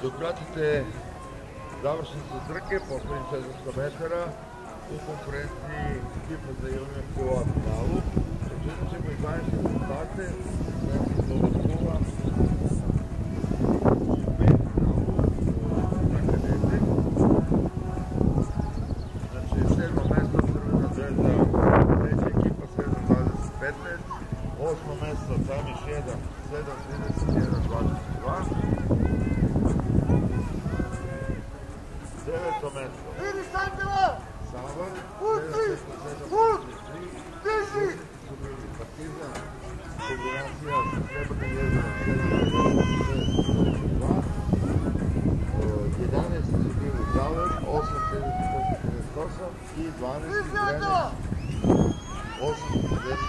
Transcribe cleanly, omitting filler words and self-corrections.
Dok pratite završnicu trke, poslednjih 400 metara, u konkurenciji ekipa za juniorsku finalu. Pročitat ćemo i zvanične rezultate, svetski do Liverpoola, u 5 finalu, dakle dete. Znači, 7. mesto Crvena zvezda, 3. ekipa 7.20.15, 8. mesto Samiš 1, 7.31.22, 9. mesto Sava, 7.7.33, su bili Partizan, kombinacija sa Srebrnim jezerom 7.7.42, 11. su bili Zaver, 8.38 i 12. Trener 8.50.